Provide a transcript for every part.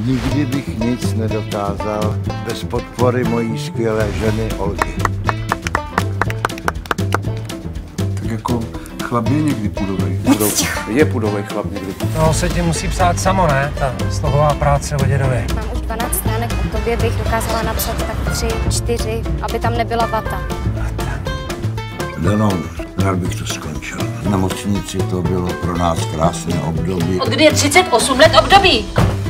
Nikdy bych nic nedokázal bez podpory mojí skvělé ženy Olgy. Tak jako chlap je někdy pudovej. Je pudovej chlap někdy. No, se ti musí psát samo, ne? Ta slohová práce o dědovi. Mám už 12 stránek o tobě, bych dokázala napsat tak 3, 4, aby tam nebyla vata. Dano, rád bych to skončil. V nemocnici to bylo pro nás krásné období. Od kdy je 38 let období?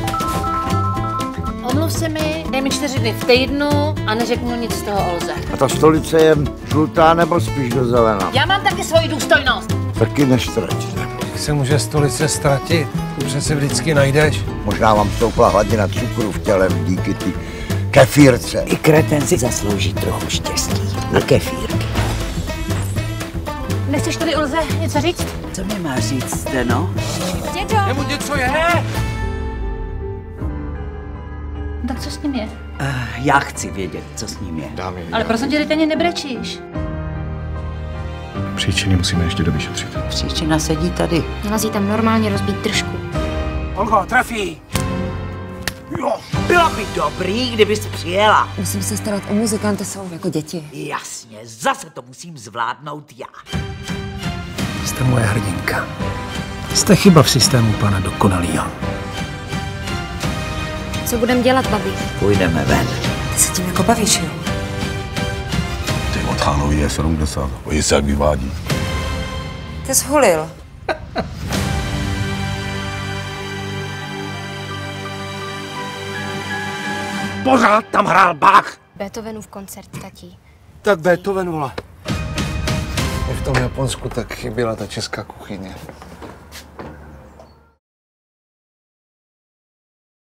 Omluv se mi, dej mi 4 dny v týdnu a neřeknu nic z toho Olze. A ta stolice je žlutá nebo spíš do zelená? Já mám taky svoji důstojnost. Taky nestraťte. Jak se může stolice ztratit? Tu přece vždycky najdeš. Možná vám stoupla hladina cukru v těle díky ty kefírce. I kreten si zaslouží trochu štěstí na kefírky. Nechceš tady Olze něco říct? Co mi má říct, Zdeno? Dědo! Nemu něco je, ne? Tak co s ním je? Já chci vědět, co s ním je. Ale prosím tě, teď ani nebrečíš. Příčiny musíme ještě dovyšetřit. Příčina sedí tady. Měla si tam normálně rozbít držku. Olgo, trafí! Bylo by dobrý, kdybys přijela. Musím se starat o muzikanty, jsou jako děti. Jasně, zase to musím zvládnout já. Jste moje hrdinka. Jste chyba v systému pana dokonalýho. Co budem dělat, babi? Půjdeme ven. Ty se tím jako bavíš, jo? Ty od Chánovi je 70. Ojí se jak vyvádí. Ty jsi hulil. Pořád tam hrál Bach! Beethovenův koncert, tatí. Tak Beethoven, vole. Mě v tom Japonsku tak chyběla ta česká kuchyně.